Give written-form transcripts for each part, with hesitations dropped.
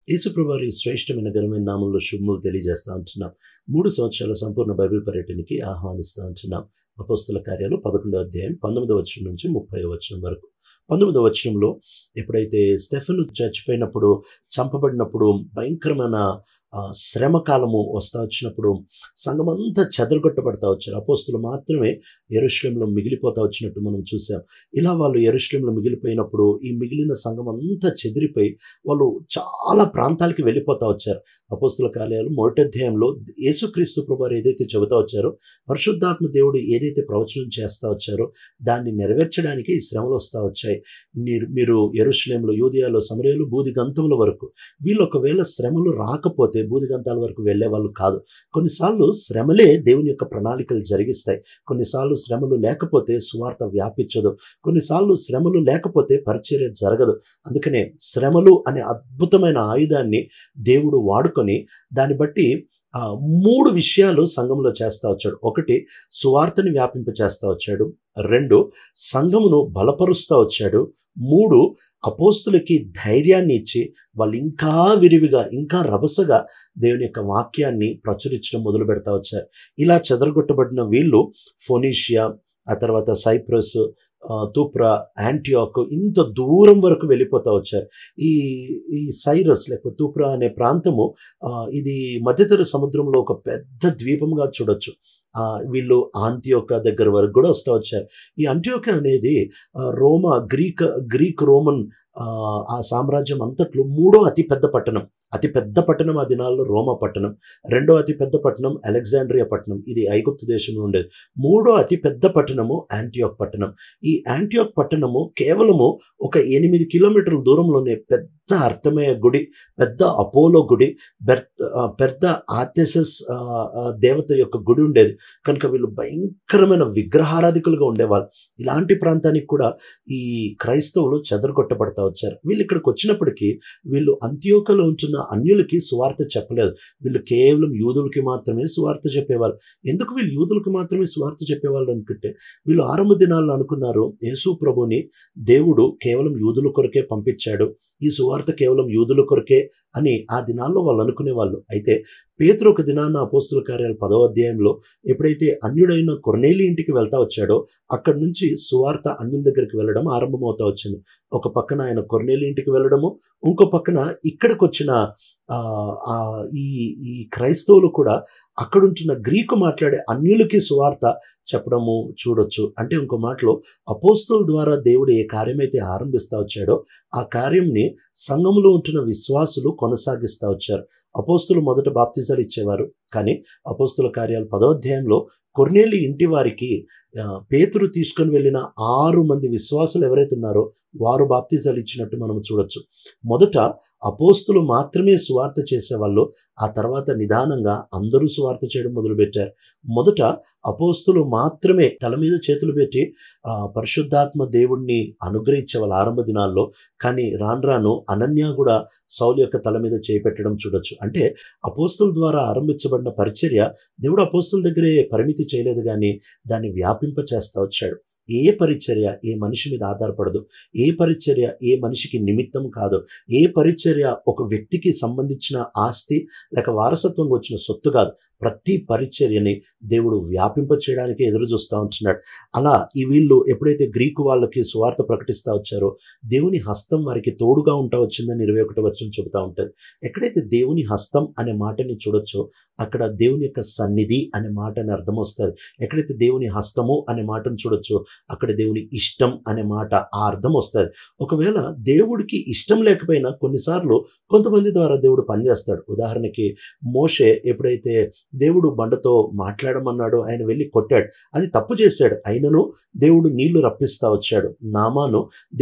యేసుప్రభువారి శ్రేష్టమైన ఘనమైన నామంలో శుభములు తెలియజేస్తా ఉంటున్నాం. 3 సంవత్సరాల సంపూర్ణ బైబిల్ పర్యటనకి ఆహ్వానిస్తా ఉంటున్నాం. అపోస్తల కార్యాలు 11వ అధ్యాయం 19వ వచనం నుంచి 30వ వచనం వరకు. 19వ వచనంలో ఎప్పుడైతే స్టెఫెను చచ్చిపోయినప్పుడు, చంపబడినప్పుడు భయంకరమైన శ్రమ కాలము వస్తా వచ్చినప్పుడు సంఘమంతా చెదరగొట్టబడతా వచ్చారు. అపోస్తులు మాత్రమే యెరూషలేములో మిగిలిపోతా వచ్చినట్టు మనం చూసాం. ఇలా వాళ్ళు యెరూషలేములో మిగిలిపోయినప్పుడు ఈ మిగిలిన సంఘం అంతా చెదిరిపోయి వాళ్ళు చాలా ప్రాంతాలకి వెళ్ళిపోతా వచ్చారు. అపోస్తుల కార్యాలు 1వ అధ్యాయంలో యేసుక్రీస్తు ప్రభువారు ఏదైతే చెబుతా వచ్చారో, పరిశుద్ధాత్మ దేవుడు ఏదైతే ప్రవచనం చేస్తా వచ్చారో దాన్ని నెరవేర్చడానికి ఈ శ్రమలు వస్తూ వచ్చాయి. మీరు యెరూషలేములో, యూదయలో, సమరయలో, బూదిగంతముల వరకు వీళ్ళు ఒకవేళ శ్రమలు రాకపోతే బూదిగంతాల వరకు వెళ్ళే వాళ్ళు కాదు. కొన్నిసార్లు శ్రమలే దేవుని యొక్క ప్రణాళికలు జరిగిస్తాయి. కొన్నిసార్లు శ్రమలు లేకపోతే సువార్త వ్యాపించదు. కొన్నిసార్లు శ్రమలు లేకపోతే పరిచర్య జరగదు. అందుకనే శ్రమలు అనే అద్భుతమైన ఆయుధాన్ని దేవుడు వాడుకొని దాన్ని బట్టి 3 విషయాలు సంఘంలో చేస్తా వచ్చాడు. 1, సువార్తని వ్యాపింప చేస్తా వచ్చాడు. 2, సంఘమును బలపరుస్తూ వచ్చాడు. 3, అపోస్తులకి ధైర్యాన్ని ఇచ్చి వాళ్ళు ఇంకా విరివిగా, ఇంకా రభసగా దేవుని యొక్క వాక్యాన్ని ప్రచురించడం మొదలు పెడతా వచ్చారు. ఇలా చెదరగొట్టబడిన వీళ్ళు ఫోనీషియా, ఆ తర్వాత సైప్రస్, తూప్రా, యాంటియాక్ ఇంత దూరం వరకు వెళ్ళిపోతా వచ్చారు. ఈ సైరస్ లేకపోతే తూప్రా అనే ప్రాంతము ఇది మధ్యధర సముద్రంలో ఒక పెద్ద ద్వీపంగా చూడొచ్చు. వీళ్ళు ఆంటియోక దగ్గర వరకు కూడా వస్తూ వచ్చారు. ఈ ఆంటియోక అనేది గ్రీక్ రోమన్ ఆ సామ్రాజ్యం అంతట్లో 3వ అతిపెద్ద పట్టణం. అతిపెద్ద పట్టణం ఆ దినాల్లో రోమా పట్టణం. 2వ అతిపెద్ద పట్టణం అలెగ్జాండ్రియా పట్టణం, ఇది ఐగుప్తు దేశంలో ఉండేది. 3వ అతిపెద్ద పట్టణము యాంటియోక్ పట్టణం. ఈ యాంటియోక్ పట్టణము కేవలము ఒక 8 కిలోమీటర్ల దూరంలోనే పెద్ద అర్థమయ్యే గుడి, పెద్ద అపోలో గుడి, పెద్ద ఆర్టెసస్ దేవత యొక్క గుడి ఉండేది. కనుక వీళ్ళు భయంకరమైన విగ్రహారాధికులుగా ఉండేవాళ్ళు. ఇలాంటి ప్రాంతానికి కూడా ఈ క్రైస్తవులు చెదరగొట్టబడతా వచ్చారు. వీళ్ళు ఇక్కడికి వచ్చినప్పటికీ వీళ్ళు అంత్యోకలో ఉంటున్న అన్యులకి సువార్త చెప్పలేదు. వీళ్ళు కేవలం యూదులకి మాత్రమే సువార్త చెప్పేవాళ్ళు. ఎందుకు వీళ్ళు యూదులకి మాత్రమే సువార్త చెప్పేవాళ్ళు అనుకుంటే, వీళ్ళు ఆరంభ దినాల్లో అనుకున్నారు యేసు ప్రభుని దేవుడు కేవలం యూదుల కొరకే పంపించాడు, ఈ సువార్త కేవలం యూదుల కొరకే అని ఆ దినాల్లో వాళ్ళు అనుకునేవాళ్ళు. అయితే పేతురు ఒక దినాన్న అపోస్తుల కార్యాలు 10వ అధ్యాయంలో ఎప్పుడైతే అన్యుడైన కొర్నేలి ఇంటికి వెళ్తా వచ్చాడో అక్కడి నుంచి సువార్త అన్యుల దగ్గరికి వెళ్ళడం ఆరంభమవుతా వచ్చింది. ఒక పక్కన ఆయన కొర్నేలి ఇంటికి వెళ్ళడము, ఇంకో పక్కన ఇక్కడికి వచ్చిన ఈ క్రైస్తవులు కూడా అక్కడుంటున్న గ్రీకు మాట్లాడే అన్యులకి సువార్త చెప్పడము చూడొచ్చు. అంటే ఇంకో మాటలో అపోస్తుల ద్వారా దేవుడు ఏ కార్యమైతే ఆరంభిస్తా వచ్చాడో ఆ కార్యంని సంఘములో ఉంటున్న విశ్వాసులు కొనసాగిస్తూ వచ్చారు. అపోస్తులు మొదట బాప్తిజాలు ఇచ్చేవారు, కానీ అపోస్తుల కార్యాలు 10వ అధ్యాయంలో కొర్నేలి ఇంటి వారికి పేతురు తీసుకొని వెళ్ళిన 6 మంది విశ్వాసులు ఎవరైతే ఉన్నారో వారు బాప్తిజాలు ఇచ్చినట్టు మనం చూడొచ్చు. మొదట అపోస్తులు మాత్రమే సువార్త చేసేవాళ్ళు, ఆ తర్వాత నిదానంగా అందరూ సువార్త చేయడం మొదలుపెట్టారు. మొదట అపోస్తులు మాత్రమే తల మీద చేతులు పెట్టి పరిశుద్ధాత్మ దేవుణ్ణి అనుగ్రహించేవాళ్ళు ఆరంభ దినాల్లో. కానీ రాను అనన్య కూడా సౌలు యొక్క తల మీద చేపెట్టడం చూడొచ్చు. అంటే అపోస్తుల ద్వారా ఆరంభించబడిన పరిచర్య దేవుడు అపోస్తుల దగ్గరే పరిమితి చేయలేదు, కానీ దాన్ని వ్యాపింప చేస్తా వచ్చాడు. ఏ పరిచర్య ఏ మనిషి మీద ఆధారపడదు, ఏ పరిచర్య ఏ మనిషికి నిమిత్తం కాదు, ఏ పరిచర్య ఒక వ్యక్తికి సంబంధించిన ఆస్తి లేక వారసత్వంగా వచ్చిన సొత్తు కాదు. ప్రతి పరిచర్యని దేవుడు వ్యాపింప చేయడానికి ఎదురు చూస్తూ ఉంటున్నాడు. అలా ఈ వీళ్ళు ఎప్పుడైతే గ్రీకు వాళ్ళకి సువార్త ప్రకటిస్తూ వచ్చారో దేవుని హస్తం వారికి తోడుగా ఉంటా వచ్చిందని 21వ వచనం చెబుతూ ఉంటుంది. ఎక్కడైతే దేవుని హస్తం అనే మాటని చూడొచ్చో అక్కడ దేవుని యొక్క సన్నిధి అనే మాటని అర్థం వస్తుంది. ఎక్కడైతే దేవుని హస్తము అనే మాటను చూడొచ్చో అక్కడ దేవుని ఇష్టం అనే మాట ఆ అర్థం వస్తుంది. ఒకవేళ దేవుడికి ఇష్టం లేకపోయినా కొన్నిసార్లు కొంతమంది ద్వారా దేవుడు పనిచేస్తాడు. ఉదాహరణకి మోషే ఎప్పుడైతే దేవుడు బండతో మాట్లాడమన్నాడో ఆయన వెళ్ళి కొట్టాడు, అది తప్పు చేశాడు, అయినను దేవుడు నీళ్లు రప్పిస్తా వచ్చాడు. నామాను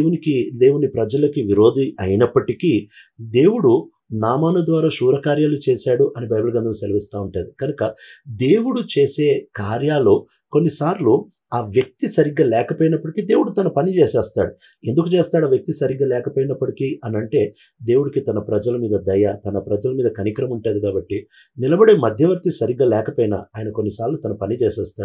దేవుని ప్రజలకి విరోధి అయినప్పటికీ దేవుడు నామాను ద్వారా శూరకార్యాలు చేశాడు అని బైబిల్ గ్రంథం సెలవిస్తూ ఉంటుంది. కనుక దేవుడు చేసే కార్యాలు కొన్నిసార్లు ఆ వ్యక్తి సరిగ్గా లేకపోయినప్పటికీ దేవుడు తన పని చేసేస్తాడు. ఎందుకు చేస్తాడు ఆ వ్యక్తి సరిగ్గా లేకపోయినప్పటికీ అని అంటే, దేవుడికి తన ప్రజల మీద దయ, తన ప్రజల మీద కనికరం ఉంటుంది. కాబట్టి నిలబడే మధ్యవర్తి సరిగ్గా లేకపోయినా ఆయన కొన్నిసార్లు తన పని చేసేస్తాడు.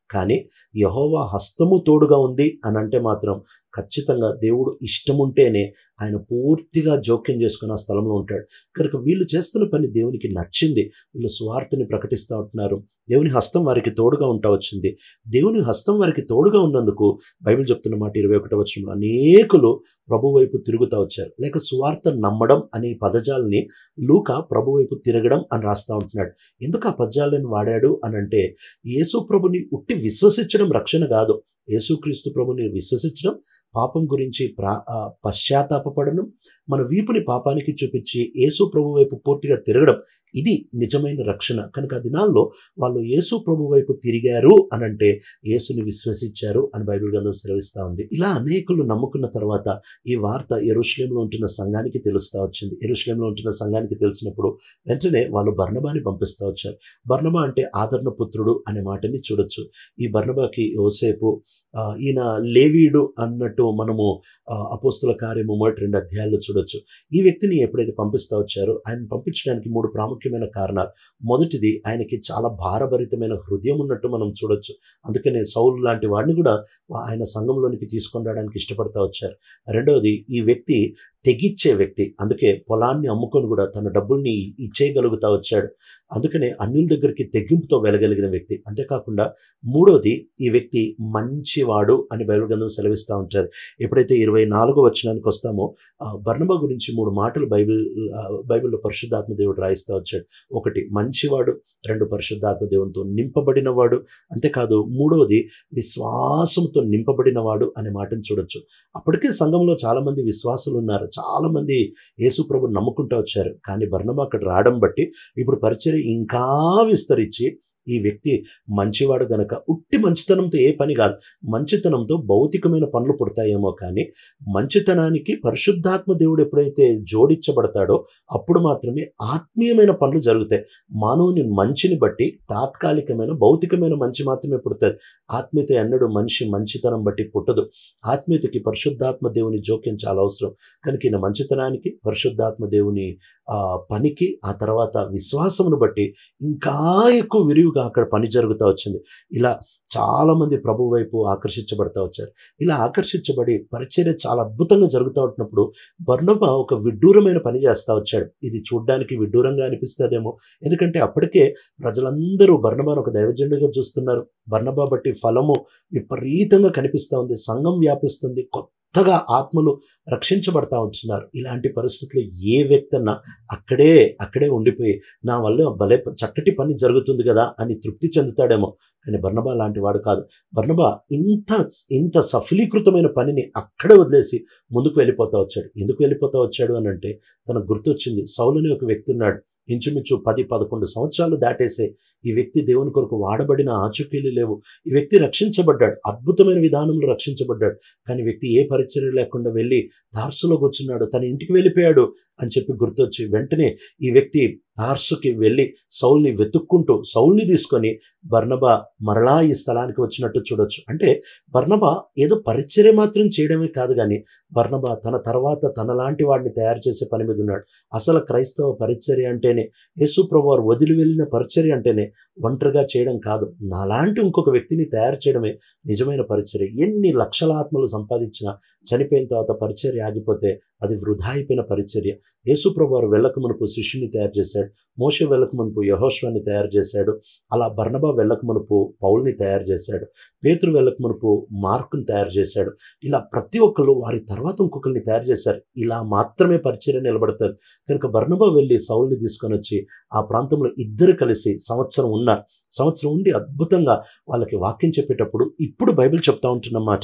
కానీ యెహోవా హస్తము తోడుగా ఉంది అని అంటే మాత్రం ఖచ్చితంగా దేవుడు ఇష్టముంటేనే ఆయన పూర్తిగా జోక్యం చేసుకుని ఆ స్థలంలో ఉంటాడు. కనుక వీళ్ళు చేస్తున్న పని దేవునికి నచ్చింది. వీళ్ళు సువార్తని ప్రకటిస్తూ ఉంటున్నారు. దేవుని హస్తం వారికి తోడుగా ఉంటా వచ్చింది. దేవుని హస్తం వారికి తోడుగా ఉన్నందుకు బైబిల్ చెప్తున్న మాట 21వ వచనంలో అనేకులు ప్రభు వైపు తిరుగుతూ వచ్చారు. లేక సువార్త నమ్మడం అనే పదజాలని లూకా ప్రభు వైపు తిరగడం అని రాస్తూ ఉంటున్నాడు. ఎందుకు ఆ పదజాలను వాడాడు అని అంటే, యేసు ప్రభుని ఉట్టి విశ్వసించడం రక్షణ కాదు. యేసుక్రీస్తు ప్రభుని విశ్వసించడం, పాపం గురించి పశ్చాత్తాపపడడం, మన వీపుని పాపానికి చూపించి యేసు ప్రభు వైపు పూర్తిగా తిరగడం, ఇది నిజమైన రక్షణ. కనుక ఆ దినాల్లో వాళ్ళు యేసు ప్రభు వైపు తిరిగారు అని అంటే యేసుని విశ్వసించారు అని బైబిల్ గ్రంథం సెలవిస్తూ ఉంది. ఇలా అనేకులు నమ్ముకున్న తర్వాత ఈ వార్త యెరూషలేములో ఉంటున్న సంఘానికి తెలుస్తూ వచ్చింది. యెరూషలేములో ఉంటున్న సంఘానికి తెలిసినప్పుడు వెంటనే వాళ్ళు బర్నబాని పంపిస్తూ వచ్చారు. బర్నబా అంటే ఆదరణ పుత్రుడు అనే మాటని చూడొచ్చు. ఈ బర్నబాకి యోసేపు, ఈయన లేవీయుడు అన్నట్టు మనము అపోస్తుల కార్యము 1-2 అధ్యాయాల్లో చూడొచ్చు. ఈ వ్యక్తిని ఎప్పుడైతే పంపిస్తూ వచ్చారో ఆయన పంపించడానికి 3 ప్రాముఖ్యమైన కారణాలు. మొదటిది, ఆయనకి చాలా భారభరితమైన హృదయం ఉన్నట్టు మనం చూడొచ్చు. అందుకనే సౌలు లాంటి వాడిని కూడా ఆయన సంఘంలోనికి తీసుకొని రావడానికి ఇష్టపడతా వచ్చారు. రెండవది, ఈ వ్యక్తి తెగిచ్చే వ్యక్తి. అందుకే పొలాన్ని అమ్ముకొని కూడా తన డబ్బుల్ని ఇచ్చేయగలుగుతా వచ్చాడు. అందుకనే అన్యుల దగ్గరికి తెగింపుతో వెళ్ళగలిగిన వ్యక్తి. అంతేకాకుండా మూడోది, ఈ వ్యక్తి మంచివాడు అని బైబిల్ గ్రంథం సెలవిస్తూ ఉంటుంది. ఎప్పుడైతే 24వ వచనానికి వస్తామో బర్నబా గురించి 3 మాటలు బైబిల్లో పరిశుద్ధాత్మ దేవుడు రాయిస్తూ వచ్చాడు. 1 మంచివాడు, 2 పరిశుద్ధాత్మ దేవునితో నింపబడినవాడు, అంతేకాదు మూడవది విశ్వాసంతో నింపబడినవాడు అనే మాటను చూడొచ్చు. అప్పటికే సంఘంలో చాలామంది విశ్వాసులు ఉన్నారు. చాలామంది యేసు ప్రభుని నమ్ముకుంటూ వచ్చారు. కానీ బర్నబా అక్కడ రావడం బట్టి ఇప్పుడు పరిచర్య ఇంకా విస్తరించి ఈ వ్యక్తి మంచివాడు గనక ఉట్టి మంచితనంతో ఏ పని కాదు, మంచితనంతో భౌతికమైన పనులు పుడతాయేమో, కానీ మంచితనానికి పరిశుద్ధాత్మ దేవుడు ఎప్పుడైతే జోడించబడతాడో అప్పుడు మాత్రమే ఆత్మీయమైన పనులు జరుగుతాయి. మానవుని మంచిని బట్టి తాత్కాలికమైన భౌతికమైన మంచి మాత్రమే పుడుతుంది. ఆత్మీయత ఎన్నడూ మనిషి మంచితనం బట్టి పుట్టదు. ఆత్మీయతకి పరిశుద్ధాత్మ దేవుని జోక్యం చాలా అవసరం. కనుక ఈయన మంచితనానికి, పరిశుద్ధాత్మ దేవుని పనికి, ఆ తర్వాత విశ్వాసమును బట్టి ఇంకా ఎక్కువ విరివిగా అక్కడ పని జరుగుతూ వచ్చింది. ఇలా చాలామంది ప్రభు వైపు ఆకర్షించబడతా వచ్చారు. ఇలా ఆకర్షించబడి పరిచర్య చాలా అద్భుతంగా జరుగుతూ ఉంటున్నప్పుడు బర్నబా ఒక విడ్డూరమైన పని చేస్తూ వచ్చాడు. ఇది చూడ్డానికి విడ్డూరంగా అనిపిస్తుందేమో, ఎందుకంటే అప్పటికే ప్రజలందరూ బర్నబాను ఒక దైవజనుడిగా చూస్తున్నారు. బర్నబా బట్టి ఫలము విపరీతంగా కనిపిస్తూ ఉంది. సంఘం వ్యాపిస్తుంది. కొత్తగా ఆత్మలు రక్షించబడతా ఉంటున్నారు. ఇలాంటి పరిస్థితుల్లో ఏ వ్యక్తి అన్నా అక్కడే ఉండిపోయి నా వల్ల భలే చక్కటి పని జరుగుతుంది కదా అని తృప్తి చెందుతాడేమో, కానీ బర్నబా లాంటి వాడు కాదు. బర్నబా ఇంత సఫలీకృతమైన పనిని అక్కడే వదిలేసి ముందుకు వెళ్ళిపోతా వచ్చాడు. ఎందుకు వెళ్ళిపోతా వచ్చాడు అని అంటే తనకు గుర్తొచ్చింది, సౌలు అనే ఒక వ్యక్తి ఉన్నాడు. ఇంచుమించు 10-11 సంవత్సరాలు దాటేసే ఈ వ్యక్తి దేవుని కొరకు వాడబడిన ఆచూకీలు లేవు. ఈ వ్యక్తి రక్షించబడ్డాడు, అద్భుతమైన విధానంలో రక్షించబడ్డాడు. కానీ వ్యక్తి ఏ పరిచర్య లేకుండా వెళ్ళి తార్సులో కూర్చున్నాడు, తన ఇంటికి వెళ్ళిపోయాడు అని చెప్పి గుర్తొచ్చి వెంటనే ఈ వ్యక్తి తార్సుకి వెళ్ళి సౌల్ని వెతుక్కుంటూ సౌల్ని తీసుకొని బర్నబా మరలా ఈ స్థలానికి వచ్చినట్టు చూడొచ్చు. అంటే బర్నబా ఏదో పరిచర్య మాత్రం చేయడమే కాదు, కానీ బర్నబా తన తర్వాత తనలాంటి వాడిని తయారు చేసే పని మీద ఉన్నాడు. అసలు క్రైస్తవ పరిచర్య అంటేనే, యేసు ప్రభువు వారు వదిలి వెళ్ళిన పరిచర్య అంటేనే ఒంటరిగా చేయడం కాదు, నాలాంటి ఇంకొక వ్యక్తిని తయారు చేయడమే నిజమైన పరిచర్య. ఎన్ని లక్షల ఆత్మలు సంపాదించినా చనిపోయిన తర్వాత పరిచర్య ఆగిపోతే అది వృధా అయిపోయిన పరిచర్య. యేసు ప్రభువు వారు వెళ్ళక మునుపు శిష్యుని తయారు చేశాడు. మోషే వెళ్ళక మునుపు యెహోషువని తయారు చేశాడు. అలా బర్నబా వెళ్ళక మునుపు పౌల్ని తయారు చేశాడు. పేతురు వెళ్ళక మునుపు మార్కుని తయారు చేశాడు. ఇలా ప్రతి ఒక్కరు వారి తర్వాత ఇంకొకరిని తయారు చేశారు. ఇలా మాత్రమే పరిచర్య నిలబడతారు. కనుక బర్నబా వెళ్ళి సౌల్ని తీసుకొని వచ్చి ఆ ప్రాంతంలో ఇద్దరు కలిసి సంవత్సరం ఉన్నారు. సంవత్సరం ఉండి అద్భుతంగా వాళ్ళకి వాక్యం చెప్పేటప్పుడు ఇప్పుడు బైబిల్ చెప్తా ఉంటున్నమాట,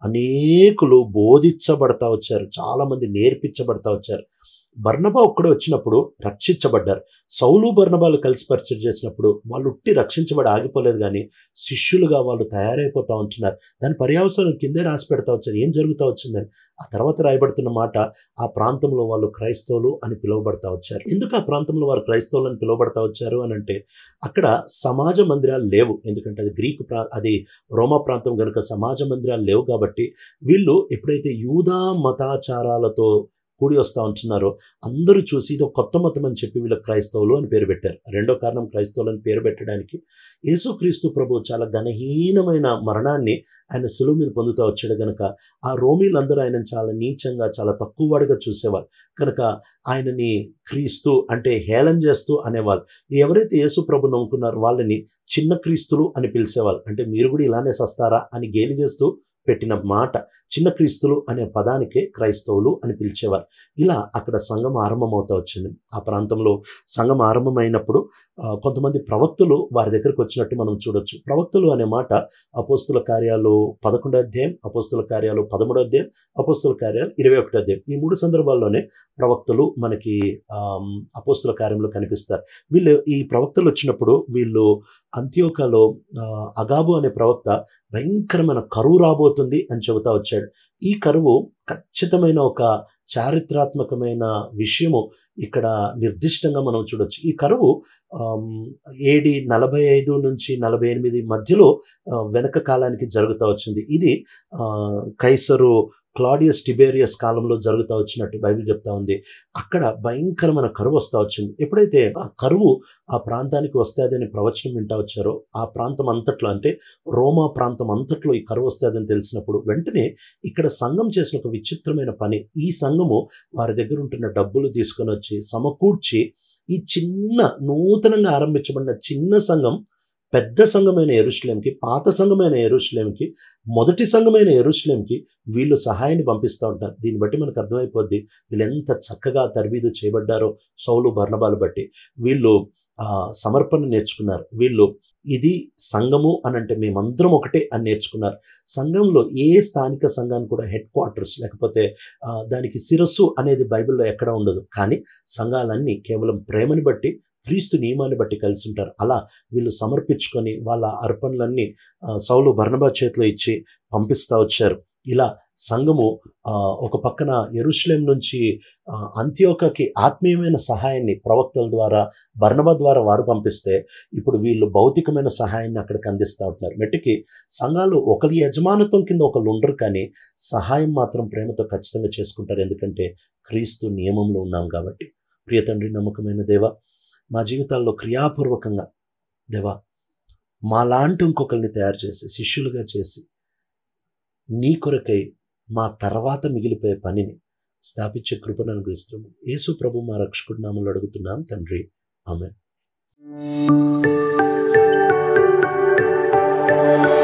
అనేకులు బోధించబడతా వచ్చారు, చాలామంది నేర్పించబడతా వచ్చారు. బర్నబా ఒక్కడే వచ్చినప్పుడు రక్షించబడ్డారు. సౌలు బర్నబాలు కలిసి పరిచయం చేసినప్పుడు వాళ్ళు ఉట్టి రక్షించబడి ఆగిపోలేదు, కానీ శిష్యులుగా వాళ్ళు తయారైపోతూ ఉంటున్నారు. దాని పర్యవసానం కిందే రాసి పెడతా వచ్చారు, ఏం జరుగుతూ వచ్చిందని. ఆ తర్వాత రాయబడుతున్న మాట, ఆ ప్రాంతంలో వాళ్ళు క్రైస్తవులు అని పిలువబడతా వచ్చారు. ఎందుకు ఆ ప్రాంతంలో వారు క్రైస్తవులు అని పిలువబడతా వచ్చారు అని అంటే అక్కడ సమాజ మందిరాలు లేవు. ఎందుకంటే అది రోమా ప్రాంతం కనుక సమాజ మందిరాలు లేవు. కాబట్టి వీళ్ళు ఎప్పుడైతే యూదా మతాచారాలతో కూడి వస్తూ ఉంటున్నారో అందరూ చూసి ఇది ఒక కొత్త మతం అని చెప్పి వీళ్ళకి క్రైస్తవులు అని పేరు పెట్టారు. రెండో కారణం క్రైస్తవులు అని పేరు పెట్టడానికి యేసుక్రీస్తు ప్రభు చాలా ఘనహీనమైన మరణాన్ని ఆయన శిలువ మీద పొందుతూ వచ్చాడు కనుక ఆ రోమీలందరూ ఆయనను చాలా నీచంగా చాలా తక్కువ వాడిగా చూసేవారు. కనుక ఆయనని క్రీస్తు అంటే హేళన చేస్తూ అనేవాళ్ళు. ఎవరైతే యేసు ప్రభు నమ్ముకున్నారో వాళ్ళని చిన్న క్రీస్తులు అని పిలిచేవాళ్ళు. అంటే మీరు కూడా ఇలానే సస్తారా అని గేలి చేస్తూ పెట్టిన మాట. చిన్న క్రీస్తులు అనే పదానికే క్రైస్తవులు అని పిలిచేవారు. ఇలా అక్కడ సంఘం ఆరంభమవుతూ వచ్చింది. ఆ ప్రాంతంలో సంఘం ఆరంభమైనప్పుడు కొంతమంది ప్రవక్తలు వారి దగ్గరికి వచ్చినట్టు మనం చూడొచ్చు. ప్రవక్తలు అనే మాట అపోస్తుల కార్యాలు 11వ అధ్యాయం, అపోస్తుల కార్యాలు 13వ అధ్యాయం, అపోస్తుల కార్యాలు 21వ అధ్యాయం, ఈ 3 సందర్భాల్లోనే ప్రవక్తలు మనకి అపోస్తుల కార్యంలో కనిపిస్తారు. వీళ్ళు ఈ ప్రవక్తలు వచ్చినప్పుడు వీళ్ళు అంత్యోకలో అగాబు అనే ప్రవక్త భయంకరమైన కరువు రాబోతుంది అని చెబుతా వచ్చాడు. ఈ కరువు ఖచ్చితమైన ఒక చారిత్రాత్మకమైన విషయము ఇక్కడ నిర్దిష్టంగా మనం చూడొచ్చు. ఈ కరువు AD 45 నుంచి 48 మధ్యలో వెనక కాలానికి జరుగుతూ వచ్చింది. ఇది కైసరు క్లాడియస్ టిబేరియస్ కాలంలో జరుగుతూ వచ్చినట్టు బైబిల్ చెప్తా ఉంది. అక్కడ భయంకరమైన కరువు వస్తూ వచ్చింది. ఎప్పుడైతే ఆ కరువు ఆ ప్రాంతానికి వస్తుందని ప్రవచనం వింటా వచ్చారో ఆ ప్రాంతం అంతట్లో అంటే రోమా ప్రాంతం అంతట్లో ఈ కరువు వస్తుందని తెలిసినప్పుడు వెంటనే ఇక్కడ సంఘం చేసిన ఒక విచిత్రమైన పని. ఈ సంఘము వారి దగ్గర ఉంటున్న డబ్బులు తీసుకొని వచ్చి సమకూర్చి ఈ చిన్న నూతనంగా ఆరంభించబడిన చిన్న సంఘం పెద్ద సంఘమైన యెరూషలేంకి, పాత సంఘమైన యెరూషలేంకి, మొదటి సంఘమైన యెరూషలేంకి వీళ్ళు సహాయాన్ని పంపిస్తూ ఉంటారు. దీన్ని బట్టి మనకు అర్థమైపోద్ది వీళ్ళు ఎంత చక్కగా తర్బీదు చేయబడ్డారో సౌలు బర్నబాలు బట్టి. వీళ్ళు సమర్పణ నేర్చుకున్నారు. వీళ్ళు ఇది సంఘము అని అంటే మేమందరం ఒకటే అని నేర్చుకున్నారు. సంఘంలో ఏ స్థానిక సంఘాన్ని కూడా హెడ్ క్వార్టర్స్ లేకపోతే దానికి శిరస్సు అనేది బైబిల్లో ఎక్కడ ఉండదు. కానీ సంఘాలన్నీ కేవలం ప్రేమని బట్టి క్రీస్తు నియమాన్ని బట్టి కలిసి ఉంటారు. అలా వీళ్ళు సమర్పించుకొని వాళ్ళ అర్పణలన్నీ సౌలు బర్నబా చేతిలో ఇచ్చి పంపిస్తూ వచ్చారు. ఇలా సంఘము ఒక పక్కన యెరూషలేం నుంచి అంత్యోకకి ఆత్మీయమైన సహాయాన్ని ప్రవక్తల ద్వారా బర్నబా ద్వారా వారు పంపిస్తే ఇప్పుడు వీళ్ళు భౌతికమైన సహాయాన్ని అక్కడికి అందిస్తూ ఉంటున్నారు. మెట్టికి సంఘాలు ఒకరి యజమానత్వం కింద ఒకళ్ళు ఉండరు, కానీ సహాయం మాత్రం ప్రేమతో ఖచ్చితంగా చేసుకుంటారు. ఎందుకంటే క్రీస్తు నియమంలో ఉన్నాం కాబట్టి. ప్రియ తండ్రి, నమ్మకమైన దేవా, మా జీవితాల్లో క్రియాపూర్వకంగా దేవా మాలాంటి ఇంకొకరిని తయారు చేసి శిష్యులుగా చేసి నీ కొరకై మా తర్వాత మిగిలిపోయే పనిని స్థాపించే కృపను అనుగ్రహిస్తున్నాము. యేసు ప్రభు మా రక్షకుడి నామములో అడుగుతున్నాం తండ్రి, ఆమేన్.